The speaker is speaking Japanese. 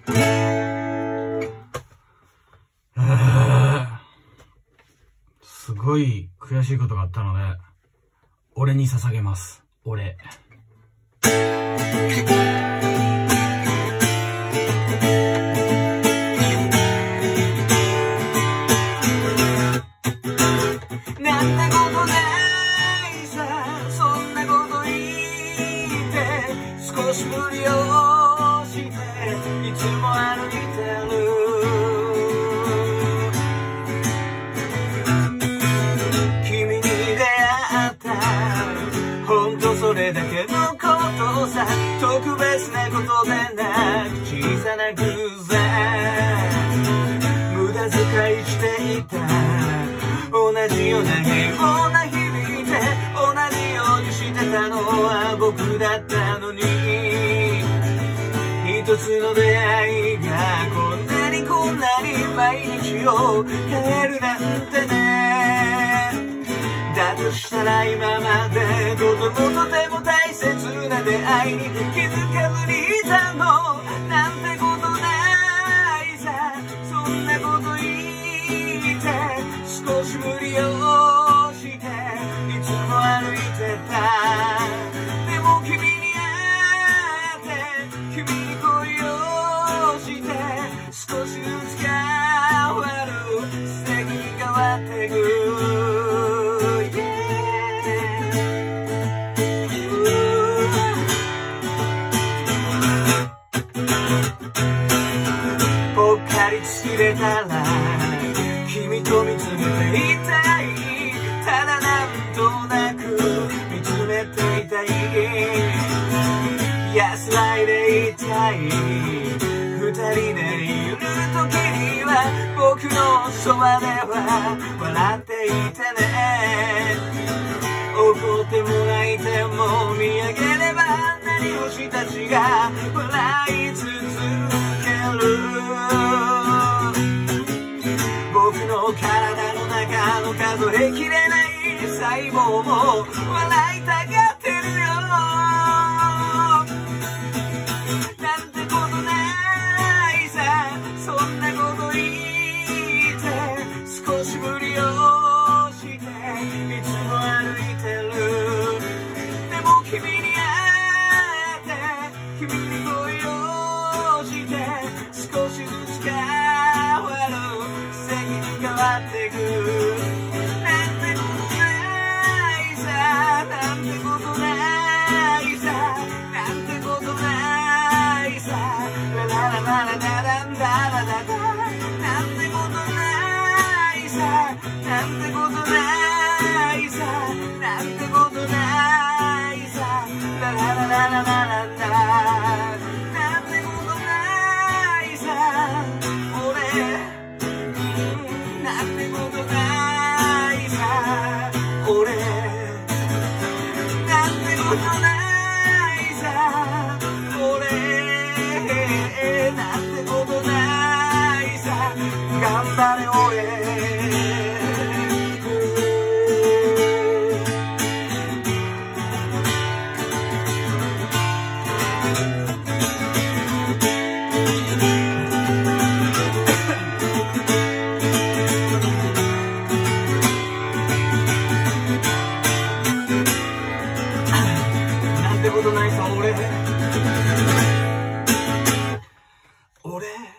すごい悔しいことがあったので、俺に捧げます。俺。 なんてことないさ、そんなこと言って少し無理をしていつも歩いてる。君に出会ったほんとそれだけのことさ、特別なことでなく小さな偶然、無駄遣いしていた同じような平凡な日々で同じようにしてたのは僕だったのに、一つの出会いがこんなに毎日を変えるなんてね。だとしたら今までとても大切な出会いに気づかずにいたのなんてことないさ。そんなこと言って少し無理をしていつも歩いてた。でも君に会って君に恋をして少しずつ変わる素敵に変わってく。ぽっかりつれたら君と見つめていたい。ただなんとなく見つめていたい。安らいでいたい。二人でいる時には僕のそばでは笑っていてね。怒っても泣いても見上げれば何星たちが笑い続ける。僕の体の中の数えきれない細胞も笑いたがってるよ。なんてことないさ。そんなこと言って少し無理をしていつも歩いてる。でも君に会って君に恋をして少しずつ変わる素敵に変わってく。なんてことないさ。なんてことないさ。なんてことないさ。ララララララララララ。なんてことないさ。なんてことないさ。なんてことないさ。ララララララララ。なんてことないさ。俺なんてことないさ。俺なんてことないさ。俺なんてことないさ。頑張れ俺。なんてことないさ俺。